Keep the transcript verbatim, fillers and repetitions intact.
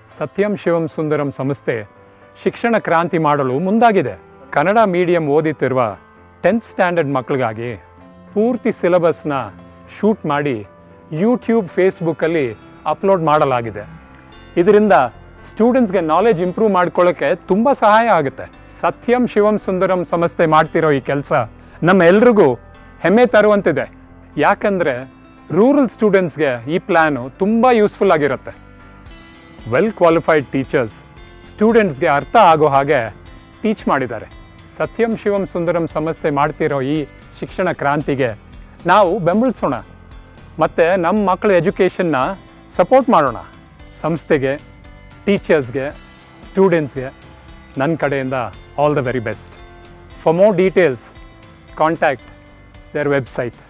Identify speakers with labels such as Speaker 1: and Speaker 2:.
Speaker 1: ಸತ್ಯಂ ಶಿವಂ ಸುಂದರಂ ಸಂಸ್ಥೆ ಶಿಕ್ಷಣ ಕ್ರಾಂತಿ ಮಾಡಲು ಮುಂದಾಗಿದೆ. ಕನ್ನಡ ಮೀಡಿಯಂ ಓದುತ್ತಿರುವ ಟೆಂತ್ ಸ್ಟ್ಯಾಂಡರ್ಡ್ ಮಕ್ಕಳಿಗಾಗಿ ಪೂರ್ತಿ ಸಿಲೆಬಸ್ನ ಶೂಟ್ ಮಾಡಿ ಯೂಟ್ಯೂಬ್ ಫೇಸ್ಬುಕ್ಕಲ್ಲಿ ಅಪ್ಲೋಡ್ ಮಾಡಲಾಗಿದೆ. ಇದರಿಂದ ಸ್ಟೂಡೆಂಟ್ಸ್ಗೆ ನಾಲೆಜ್ ಇಂಪ್ರೂವ್ ಮಾಡ್ಕೊಳ್ಳೋಕ್ಕೆ ತುಂಬ ಸಹಾಯ ಆಗುತ್ತೆ. ಸತ್ಯಂ ಶಿವಂ ಸುಂದರಂ ಸಂಸ್ಥೆ ಮಾಡ್ತಿರೋ ಈ ಕೆಲಸ ನಮ್ಮ ಎಲ್ರಿಗೂ ಹೆಮ್ಮೆ ತರುವಂತಿದೆ. ಯಾಕಂದರೆ ರೂರಲ್ ಸ್ಟೂಡೆಂಟ್ಸ್ಗೆ ಈ ಪ್ಲ್ಯಾನು ತುಂಬ ಯೂಸ್ಫುಲ್ ಆಗಿರುತ್ತೆ. ವೆಲ್ ಕ್ವಾಲಿಫೈಡ್ ಟೀಚರ್ಸ್ ಸ್ಟೂಡೆಂಟ್ಸ್ಗೆ ಅರ್ಥ ಆಗೋ ಹಾಗೆ ಟೀಚ್ ಮಾಡಿದ್ದಾರೆ. ಸತ್ಯಂ ಶಿವಂ ಸುಂದರಂ ಸಂಸ್ಥೆ ಮಾಡ್ತಿರೋ ಈ ಶಿಕ್ಷಣ ಕ್ರಾಂತಿಗೆ ನಾವು ಬೆಂಬಲಿಸೋಣ ಮತ್ತು ನಮ್ಮ ಮಕ್ಕಳ ಎಜುಕೇಷನ್ನ ಸಪೋರ್ಟ್ ಮಾಡೋಣ. ಸಂಸ್ಥೆಗೆ, ಟೀಚರ್ಸ್ಗೆ, ಸ್ಟೂಡೆಂಟ್ಸ್ಗೆ ನನ್ನ ಕಡೆಯಿಂದ all the very best. For more details contact their website.